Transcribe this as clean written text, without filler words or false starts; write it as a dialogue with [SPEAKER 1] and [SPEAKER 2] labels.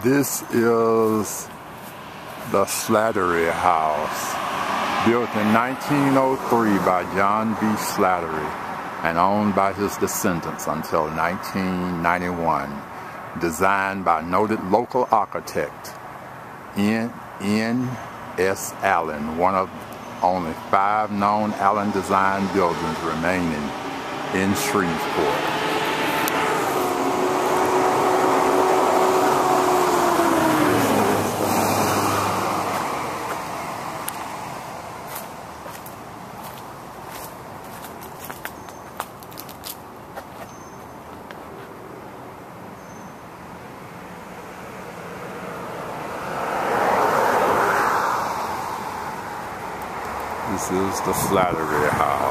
[SPEAKER 1] This is the Slattery House, built in 1903 by John B. Slattery and owned by his descendants until 1991. Designed by noted local architect N.S. Allen, one of only 5 known Allen-designed buildings remaining in Shreveport. This is the Slattery House.